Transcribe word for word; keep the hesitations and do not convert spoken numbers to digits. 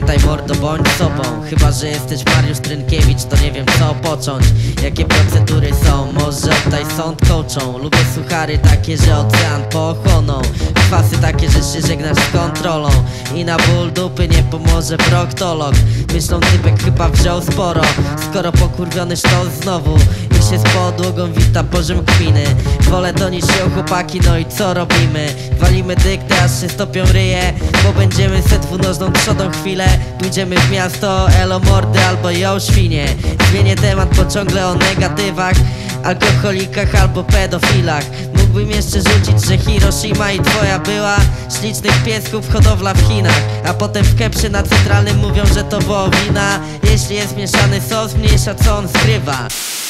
Pamiętaj mordo, bądź sobą. Chyba że jesteś Mariusz Trynkiewicz, to nie wiem co począć. Jakie procedury są, może oddaj sąd coachom. Lubię suchary takie, że ocean pochłoną. Kwasy takie, że się żegnasz z kontrolą. I na ból dupy nie pomoże proktolog. Myślą typek chyba wziął sporo, skoro pokurwiony sztos znowu i się z podłogą wita poziom kpiny. Wolę to niż się chłopaki, no i co robimy? Walimy dyktę, aż się stopią ryje, bo będziemy se dwunożną trzodą chwilę. Pójdziemy w miasto, elo mordy albo ją świnie. Zmienię temat, bo ciągle o negatywach, alkoholikach albo pedofilach. Mógłbym jeszcze rzucić, że Hiroshima i twoja była ślicznych piesków hodowla w Chinach. A potem w kepsie na centralnym mówią, że to wołowina. Jeśli jest mieszany sos, mniejsza co on skrywa.